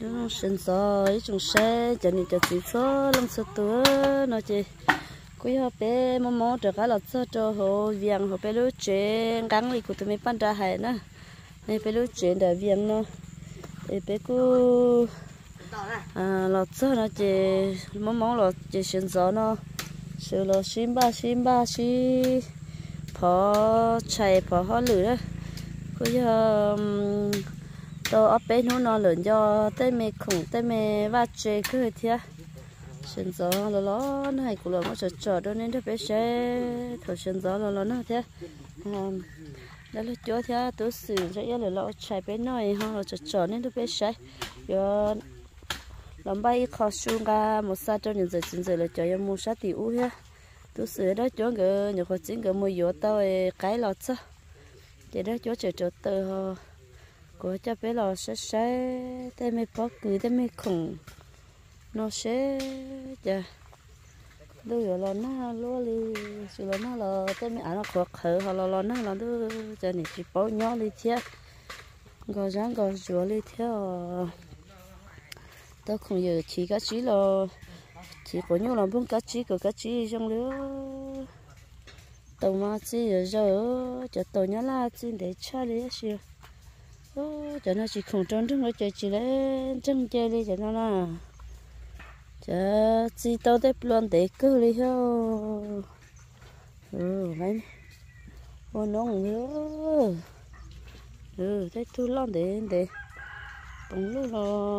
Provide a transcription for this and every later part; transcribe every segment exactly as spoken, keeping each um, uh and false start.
nó sinh sôi chúng xe cho nên cho chị số lông số tuổi nó chị quý họ bé mò mò trở cả lọt sơ cho hồ viang hồ bé lúa chuyện gắn đi của tụi mình bán ra hay nữa này bé lúa chuyện để viang nó để bé cứ à lọt sơ nó chị mò mò lọt chị sinh gió nó sự lọt sim ba sim ba xí phở chạy phở hoa lửa quý họ tôi ở bên nó nó lớn do tới mẹ khủng tới mẹ va chơi cứ thế sinh gió là nó này cũng là một trò trò đó nên tôi bé sẽ thổi sinh gió là nó nó thế đó là chỗ thế tôi xử cho là nó chạy bên này ha là trò trò nên tôi bé sẽ do làm bay khó xuống cả một sa cho những giờ chính giờ là cho em mua sát tiểu ha tôi xử đó chỗ cái nhiều khó chính cái mua yếu tao cái lọt sao vậy đó chỗ chờ chờ từ của cho bé lò sẽ sẽ tay mấy bó cười tay mấy khủng nó sẽ giờ đôi giờ là nó lúa đi chỉ là nó là tay mấy ảnh nó khó khở hoặc là là nó là đôi giờ này chỉ bao nhỏ đi theo gò rán gò rùa đi theo tôi không giờ chỉ cá chỉ là chỉ có nhiều làm bún cá chỉ của cá chỉ trong lứa tàu mà chỉ giờ cho tàu nhá là chỉ để chơi đi xíu cho nó chỉ không trốn trốn ở chơi chỉ lấy trông chơi đi cho nó là cho chỉ tao để luôn để cứ đi thôi ừ mấy con nông nữa ừ thấy thu lon để để bông lúc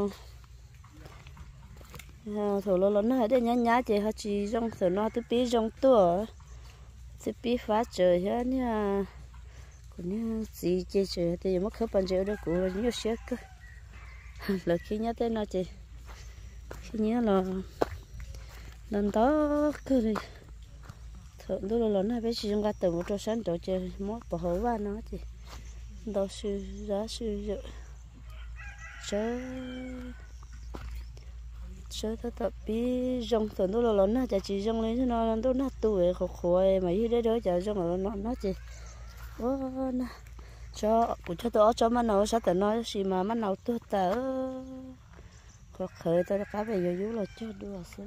là thổ lon lon nó để nhá nhá chị họ chỉ trong thổ nó tôi biết trong tua tôi biết phá trời hết nha còn như gì chơi chơi thì mất khớp bàn chơi đó của nhiều xe cơ là khi nhớ tới nó chị khi nhớ là lần đó cứ đi thợ tôi là lớn hay bé chỉ trong cái từ một trò sáng trò chơi mót bỏ hổ vào nó chị đó sư giá sư dự chớ chớ ta tập bi trong thợ tôi là lớn ha chả chỉ trong lấy nó tôi nó tuổi khổ khổ mà như đấy đó chả trong là nó nó chị ô nè cho cũng cho tôi cho mà nào sao tao nói gì mà mà nào tôi tao có khởi tôi cá về vô vô là cho đùa xíu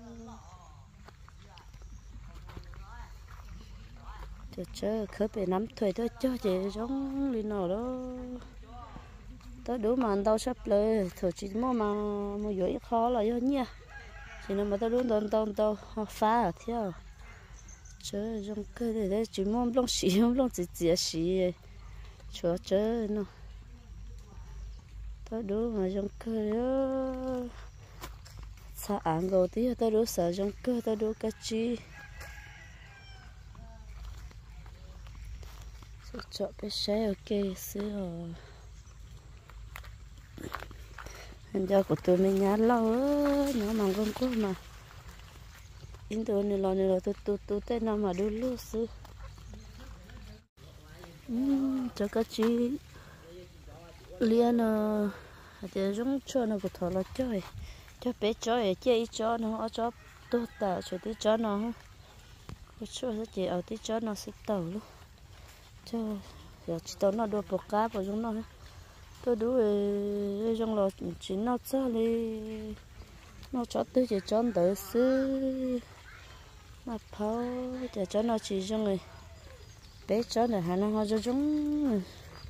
cho chơi khởi về nắm thuê tôi cho chị giống đi nào đó tôi đủ mà tao sắpเลยthôi chỉ mua mà mua vô ít khó là do nhia chỉ là mà tao đúng tao tao tao phá ở theo chơi trong cái này đấy chỉ mong long xì long chỉ chỉ xì cho chơi nó tao đố mà trong cái đó sao ăn rồi tí tao đố sợ trong cái tao đố cái chi chọn cái xe ok xíu hiện giờ của tụi mình nhát lâu á nó mà không có mà in tôi này là này là tôi tôi tôi tên nào mà đôi lúc xưa cho các chị liền à thì giống cho nó có thọ là chơi cho bé chơi chơi cho nó ở cho tôi tạo cho tí cho nó có cho nó chỉ ở tí cho nó sẽ tàu luôn cho giờ chỉ tao nó đua bọc cá vào trong nó tôi đu rồi trong lò chỉ nó cho đi nó cho tới chỉ cho tới xứ mà phao để cho nó chỉ cho người bé cho này hà nó họ cho chúng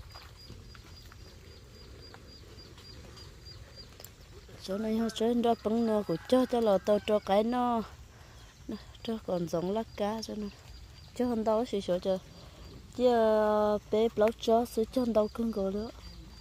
cho này họ cho đó bằng nó của cho cho lò tao cho cái nó cho còn giống lá cá cho nó cho hơn đâu xí xíu cho chứ bé lâu cho sẽ cho đâu cưng gọi nữa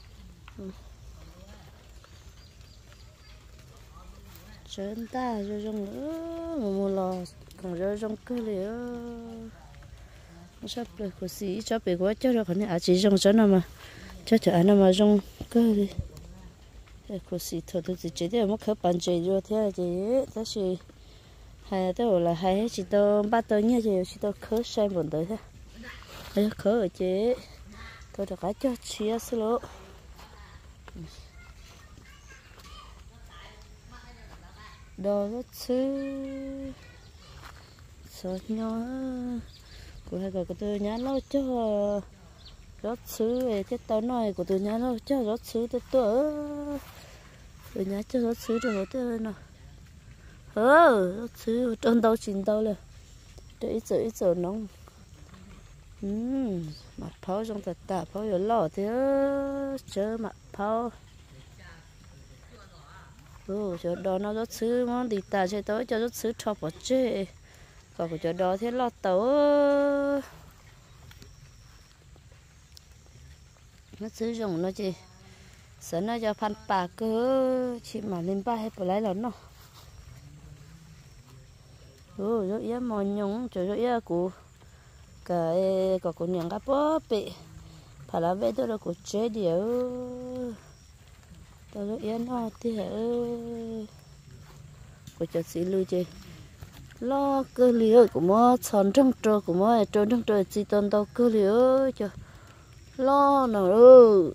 trên ta rồi trong nữa mà mua lò còn rồi trong cái này nó sắp được của sĩ cho bé quá cho rồi còn này à chỉ trong chỗ nào mà cho cho anh mà trong cái này của sĩ thôi tôi chỉ để mất khớp bàn chơi rồi thế là chỉ thế thì hay tôi là hay chỉ tôi bắt tôi nhớ chỉ chỉ tôi khớp xem một tới thôi hay khớp ở chế tôi được cái cho chia solo đồ rất xứ sốt nhỏ của hai cái của tôi nhá lâu cho rất xứ về cái tao nói của tôi nhá lâu cho rất xứ tôi tôi rồi nhá cho nó xứ cho nó tới nó ờ nó xứ trên đâu chín đâuเลยđể ít giờ ít giờ nóng ừm mặt phao trong thật tạ phao ở lò thế chớ mặt phao ừ chỗ đó nó rất xứ món đi ta chơi tới cho rất xứ cho bỏ chơi còn chỗ đó thế lọt tàu nó xứ dùng nó chỉ sợ nó cho phan bà cơ chỉ mà lên ba hay bỏ lại là nó ừ rồi ý mò nhung chỗ rồi ý của cái có của những cái bó bị phải là về tôi là của chế điệu tôi rồi ý nó thì hả của cho xí lưu chơi lo cơ liều của mò chọn trong trò của mò tròn trong trò chỉ toàn tàu cơ liều cho lo nào ơ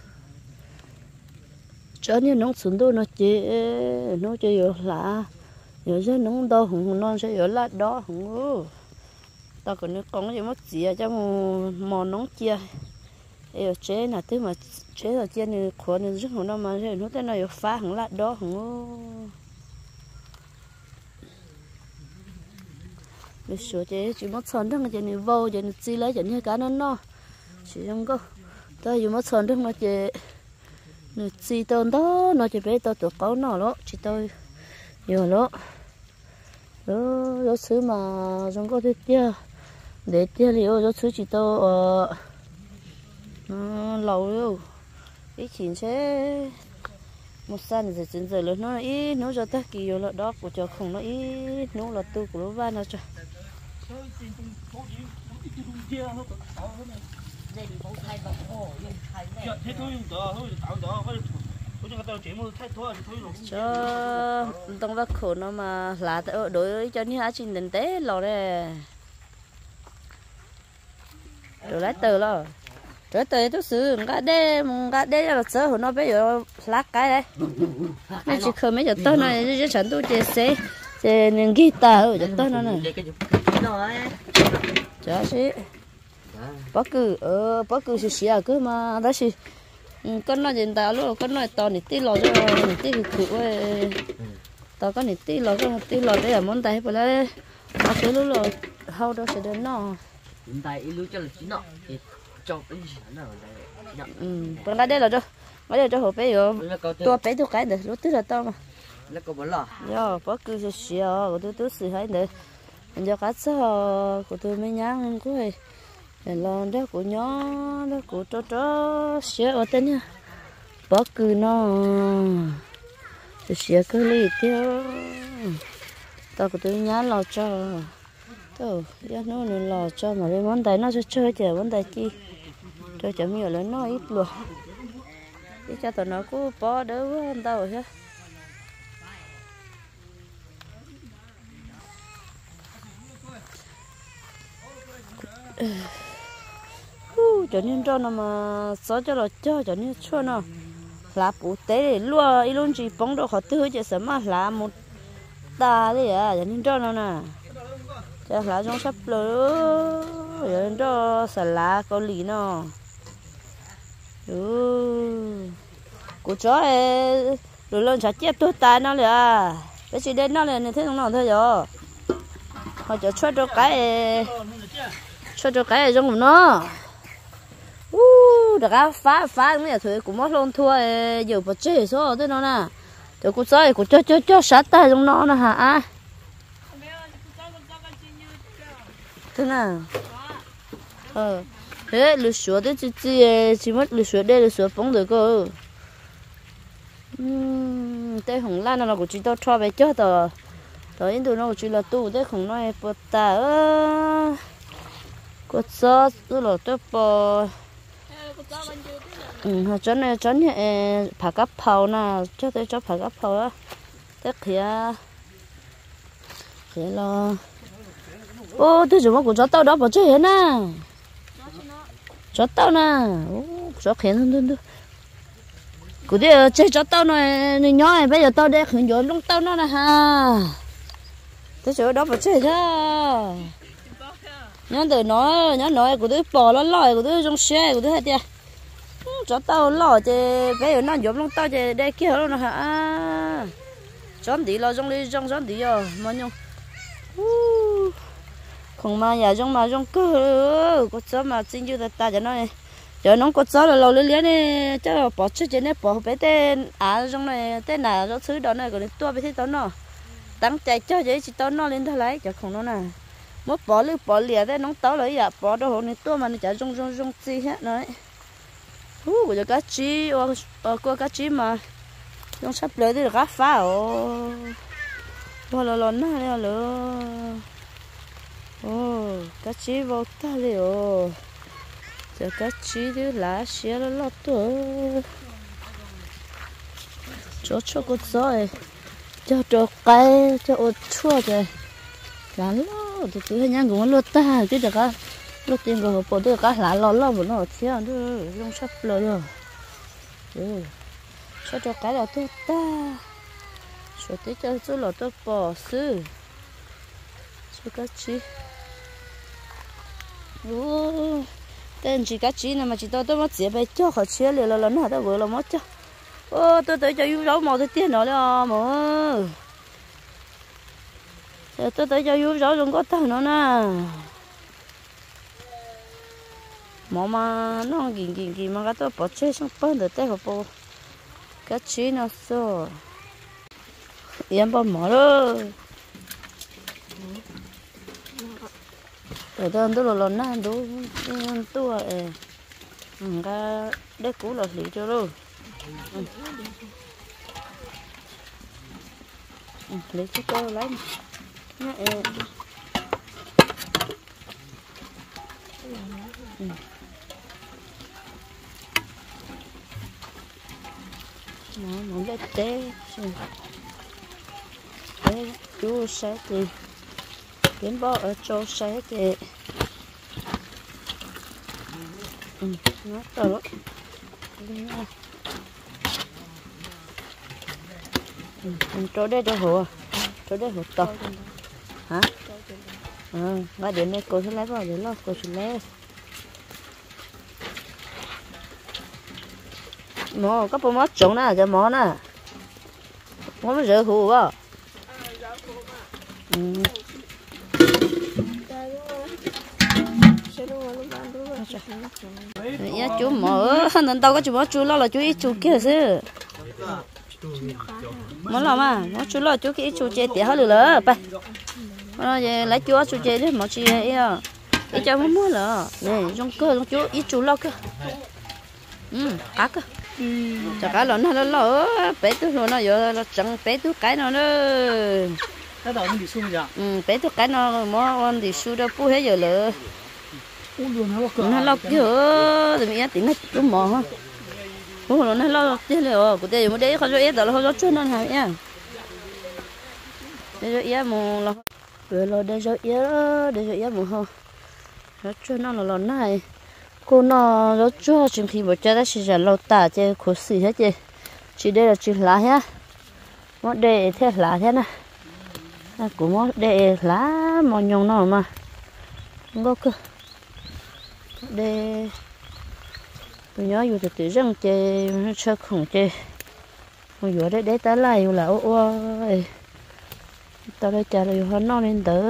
cho nên nó xuống đâu nó chế nó chế rồi là nhớ cho nó đâu hùng non sẽ rồi là đó hùng ơ tao còn nó còn cái mất gì cho mò nóng chia ở chế là thứ mà chế là chia này khó này rất hùng nó mà nó tên là phá hùng là đó hùng ơ để sửa chế chỉ mất son thằng cái này vô cái này chi lấy cái này cá nó no chỉ không có tao dùng mất son thằng nó chế nó chi tôn đó nó chỉ bé tao tụi cáu nó đó chỉ tôi nhiều đó đó đó xứ mà không có thế kia để kia thì đó xứ chỉ tôi ờ lâu rồi ít chuyện sẽ một san thì chính giờ lớn nó ít nó cho ta kỳ rồi đó của cho không nó ít nó là tu của nó va nó cho cho tông vác khổ nó mà là đối với cho những há trình định tế lò đây rồi lấy từ lo rồi từ tôi xử cái đê cái đê là sớ của nó bây giờ lát cái đấy nên chỉ không mấy giờ tôi này chứ chẳng tôi chơi xe chơi nên guitar ở chỗ tôi nó này chả xí bất cứ ờ bất cứ xí à cứ mà đó xí con nó hiện tại luôn con nó to nít tí lò cho nít tí khử ơi to có nít tí lò con tí lò đấy là món tay phải lấy nó cứ lúc rồi hao đó sẽ đến nó hiện tại lưu cho là chín nọ thì cho cái gì nào đây ừ còn đây đây là cho bây giờ cho hộp bé rồi tua bé tua cái được lúc tức là to mà là có bốn lò do bất cứ xí à của tôi tôi xí hay đấy giờ cá sấu của tôi mới nhang của ấy là đó của nhỏ đó của cho cho xé ở tên nha bất cứ nó xé cái ly tiêu tao của tôi nhá lò cho tao giờ nó nó lò cho mà cái món tay nó sẽ chơi chè món tay chi chơi chả nhiều lớn nó ít luôn để cho tao nó cứ bỏ đỡ với tao rồi chứ cho nên cho nó mà sao cho nó cho cho nên cho nó là bù té để lúa ít luôn chỉ bóng đồ họ tư chứ sớm mà là một ta đấy à cho nên cho nó nè cho là trong sắp lỡ cho nên cho xả lá có lý nó ừ cô chó ấy rồi lên chả chép tôi tai nóเลยà cái gì đến nó liền thế nó thôi rồi họ cho cho cho cái cho cho cái trong nó u được á phá phá mấy thứ cũng mất luôn thua nhiều vật chất số thế nó nè rồi cô say cô cho cho cho sát tay trong nó nè hả thế nào ờ thế lừa sửa đấy chỉ chỉ chỉ mất lừa sửa đây lừa sửa phóng được cơ đây hồng lan nó là của chị tao cho về cho tao tao những thứ nó của chị là tu đấy không nói bớt ta ơ có sao tôi là tôi bỏ ừ họ cho này cho này phá cáp phao nè cho tôi cho phá cáp phao á tất kia thế là ô tôi dùng của chó tao đó bỏ chơi hết nè chó tao nè ô chó khén hơn hơn của đi chơi chó tao này này nhỏ này bây giờ tao để khẩn rồi lông tao nó nè ha tôi chỗ đó bỏ chơi ra nhớ từ nó nhớ nói của tôi bỏ nó lòi của tôi trong xe của tôi hết tiệt cho tao lo chứ bây giờ nó giống lông tao chứ đây kia luôn nè hả chọn đi lo trong đi trong chọn đi rồi mà nhung không mà nhà trong mà trong cơ có chó mà xin như ta cho nó này giờ nó có chó là lâu lên liền này chắc là bỏ chết trên này bỏ bé tên à trong này tên là nó thứ đó này còn tua bé thế tao nó tăng chạy cho vậy chỉ tao nó lên thôi lấy cho không nó nè mất bỏ lưỡi bỏ lìa thế nó tao lấy à bỏ đồ này tua mà nó chạy trong trong trong chi hết nói hú của cho cá chi ở qua cá chi mà trong sắp lấy thì cá phá ồ bỏ lò lò nó này lửa ồ cá chi vào ta liệu cho cá chi thì lá xé nó lót tuổi cho cho con sói cho cho cái cho ớt chua rồi lá lót từ từ nhang cũng lót ta chứ được á lót tiền rồi bỏ được cá lá lót lót vẫn nó thiếu nữa trong sắp lấy rồi ừ cho cho cái là tốt ta cho tới cho số là tốt bỏ sư cho cá chi ô tên chỉ cá chi này mà chỉ tôi tôi mất dễ bay cho họ chia liền là lần nào tôi vừa là mất cho ô tôi tới cho yêu dấu màu tôi tiền nó đó mà tôi tới cho yêu dấu không có tao nữa nè mà mà nó gìn gìn gìn mà cái tôi bỏ chơi xong phân được tay vào bộ cá chi nó xô em bỏ mỏ đó để tôi tôi là lần nào tôi tôi cái đấy cũ là lý cho rồi lấy cho tôi lấy nè nó muốn lấy té té chú sẽ thì kiếm bỏ ở chỗ sẽ thì ừ, nó tao ừ, chỗ đây chỗ hồ chỗ đây hồ to hả ừ và đến đây cô sẽ lấy vào để lo cô sẽ lấy mỏ có bộ mỏ trống nè cho mỏ nè mỏ mới rửa hồ á ừ ya chú mở nên tao có chú mở chú lo là chú ít chú kia chứ mở làm à mở chú lo chú kia chú chơi tiệt hết rồiไปnó về lấy chú chú chơi đấy mở chi ấy à ít cho muốn mua là này trong cơ trong chú ít chú lo cơ ừ cá cơ chả cá lợn nó lo bé tôi rồi nó giờ nó chẳng bé tôi cái nó nữa ừ bé tôi cái nó mua ăn thì su đâu pu hết giờ lỡ nó lo kia thì mình tính hết đúng mỏ không nó nó lo thế rồi của tôi một đấy không cho ít đó là không cho chuyên nó hả nhá để cho ít một là rồi lo để cho ít để cho ít một không nó chuyên nó là lo này cô nó nó cho chừng khi bữa chơi đó chỉ là lâu tả chơi khó xử hết chơi chỉ đây là chỉ lá nhá mất để thế lá thế này cũng mất để lá màu nhung nó mà không có cơ để tôi nhớ dù từ răng chơi nó chơi không chơi hồi giờ đấy để ta lại là ôi tao đây trả lời họ non lên đỡ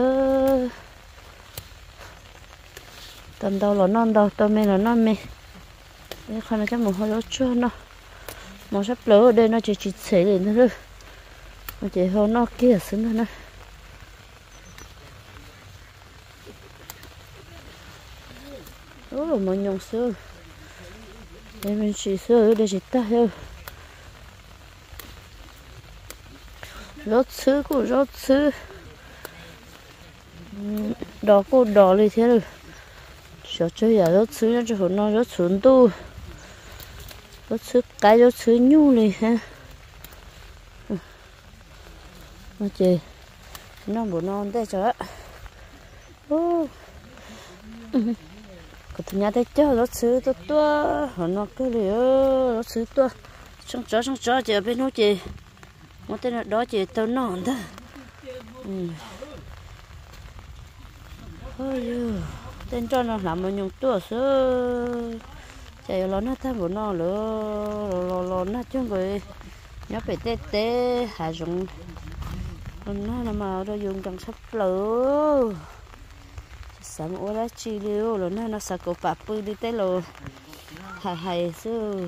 tầm đâu là non đâu tao mê là non mê đây không là chắc một hồi đó chưa nó mà sắp lỡ ở đây nó chỉ chỉ xảy lên thôi mà chỉ hồi nó kia xứng thôi nè ôi mà nhung sữa đây mình chỉ sữa đây chỉ ta thôi rót sữa của rót sữa đó cô đỏ lên thế rồi sợ chơi à rót sữa nó cho nó rót xuống tu rót sữa cái rót sữa nhu này ha nó chơi nó bổ non đây cho ô có thứ nhà đây cho rót sữa to to họ nó cái gì rót sữa to xong chó xong chó chơi bên nó chơi một tên đó chơi tao non đó ừ ôi tên cho nó làm một nhung tua sữa chạy lo nó tham của nó lỡ lo lo nó chứ rồi nhớ phải tê tê hạ dụng nó là mà nó dùng trong sắp lỡ sáng ô lá chi liu rồi nó nó sạc cổ bạc bự đi tới lò hài hài chứ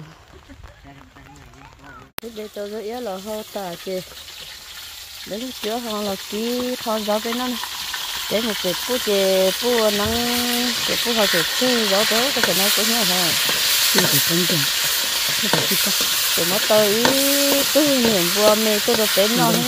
bây giờ tôi ý là họ ta chứ đến lúc trước họ là kí thon gió bên nó để một cái bút chè bút nắng cái bút họ sẽ chơi gió đó cái này cũng nhớ hả chưa được công trình chưa được gì cả để mất tới tôi niệm vừa mê tôi được đến nó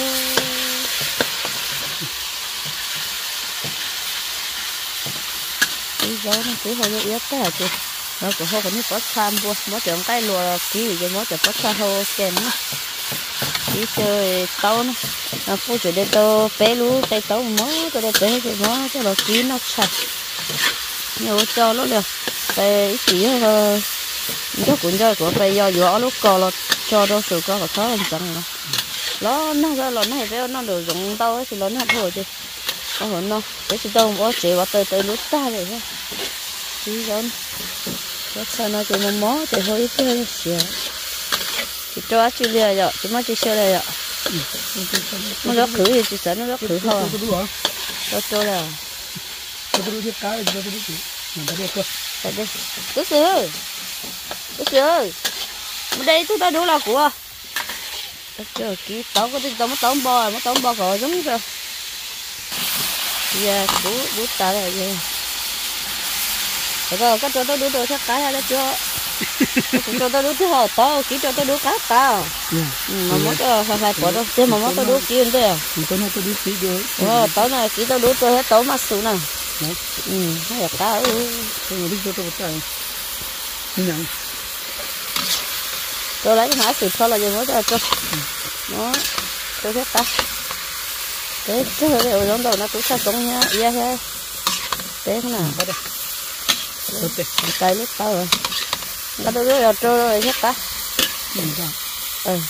cái gió nó cứ hơi yếu thế hả chị nó cũng hơi có những có tham vua mất chọn cái lùa kí rồi mất chọn có tham hồ kèm nó đi chơi tàu nó nó phụ chủ để tàu bé lú tay tàu mó tôi để bé cái mó cho nó kí nó chặt nhiều cho nó được tại chỉ là nó cũng cho của phải do gió lúc cò nó cho đâu sự có khó hơn chẳng nó nó nó ra nó này bé nó được dùng tàu thì nó thôi chứ có hồn nó cái chỉ tàu có chỉ vào tới tới lúc ta rồi ha đi rồi nó sao nó chỉ một mó thì hơi ít hơi xíu chỉ cho chú lia rồi chỉ mới chỉ xíu đây rồi nó lót khử thì chỉ sợ nó lót khử thôi cho cho là tại đây cứ sửa cứ sửa đây tôi đã đủ là của chờ kỹ tao có tao mới tao bò mới tao bò rồi giống rồi giờ bú bú ta là gì rồi cái chỗ tao đủ rồi chắc cái hay là chưa cho tao đủ thứ họ tao kỹ cho tao đủ cá tao mà muốn cho phải phải bỏ đâu chứ mà muốn tao đủ kỹ hơn đấy à tao nói tao đủ kỹ rồi ờ tao này kỹ tao đủ cho hết tao mà sụn này ừ hay là cá ừ tao nói cho tao một cái nhận tôi lấy cái hả sụt thôi là gì mới cho cho nó tôi hết ta thế chứ rồi ở trong đầu nó cũng sao sống nhá iya thế thế thế nào cái lít tao rồi cái tôi rồi trôi rồi hết ta ừ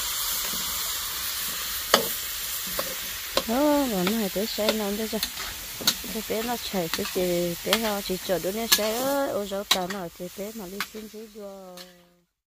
đó rồi này tới xe nó đây cho cái bé nó chạy cái gì bé họ chỉ chờ đứa này xe ơi ô rau tao nó thì bé mà đi xin gì rồi